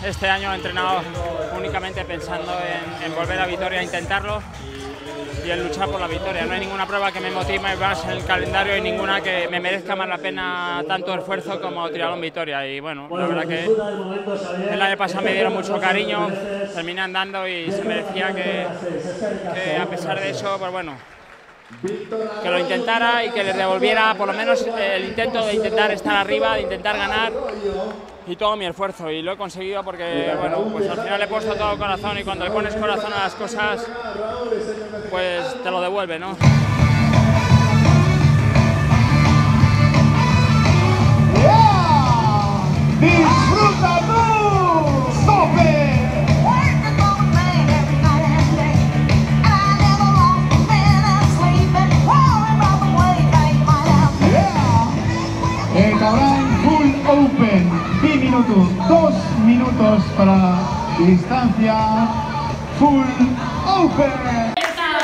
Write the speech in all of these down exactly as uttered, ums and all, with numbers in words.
este año he entrenado únicamente pensando en, en volver a Vitoria, a intentarlo y en luchar por la victoria. No hay ninguna prueba que me motive más en el calendario y ninguna que me merezca más la pena tanto esfuerzo como Triatlón Vitoria. Y bueno, la verdad que el año pasado me dieron mucho cariño, terminé andando y se me decía que, que a pesar de eso, pues bueno, que lo intentara y que les devolviera por lo menos el intento de intentar estar arriba, de intentar ganar y todo mi esfuerzo, y lo he conseguido porque bueno, pues al final he puesto todo el corazón y cuando le pones corazón a las cosas pues te lo devuelve, ¿no? ¡Disfruta tú! ¡Sope! El Cabral Full Open, diez minutos, dos minutos para distancia Full Open.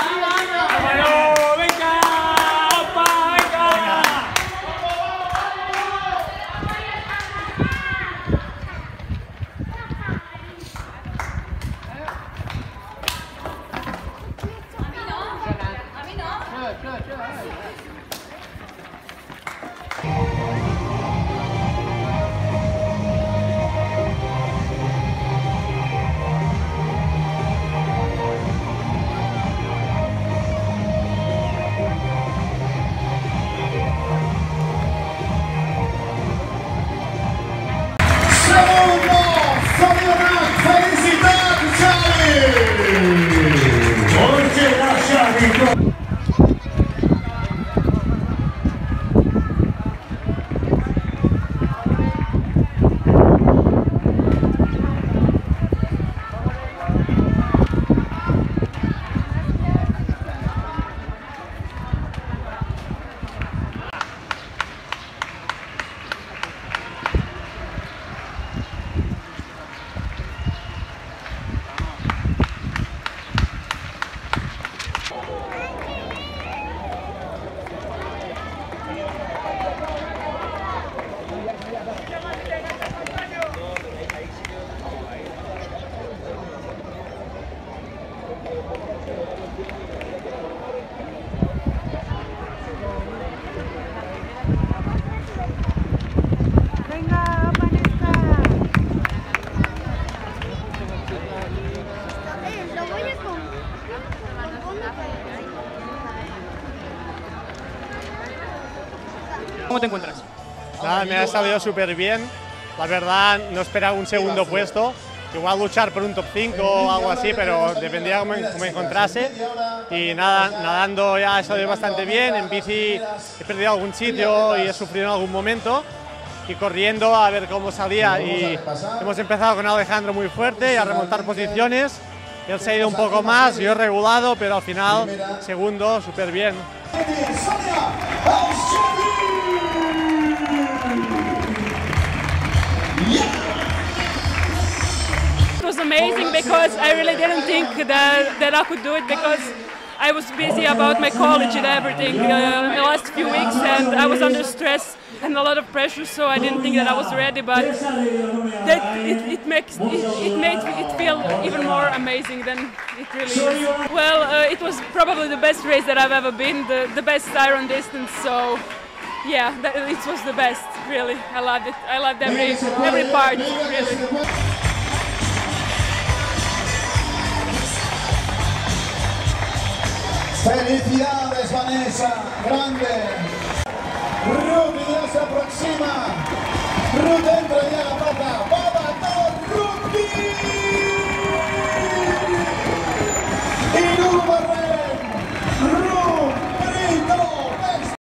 ¿Cómo te encuentras? Nada, me ha salido súper bien. La verdad, no esperaba un segundo puesto. Igual luchar por un top cinco o algo así, pero dependía cómo me, me encontrase. Y nada, nadando ya ha salido bastante bien. En bici he perdido algún sitio y he sufrido en algún momento. Y corriendo a ver cómo salía. Y hemos empezado con Alejandro muy fuerte y a remontar posiciones. Él se ha ido un poco más, yo he regulado, pero al final, segundo, súper bien. It was amazing because I really didn't think that, that I could do it because I was busy about my college and everything uh, in the last few weeks, and I was under stress and a lot of pressure, so I didn't think that I was ready, but that it, it makes it, it made it feel even more amazing than it really is. Well, uh, it was probably the best race that I've ever been, the, the best iron distance, so yeah, that, it was the best, really. I loved it. I loved every, every part, really. Felicidades, Vanessa, grande. Ruth ya se aproxima. Ruth entra ya a la plaza.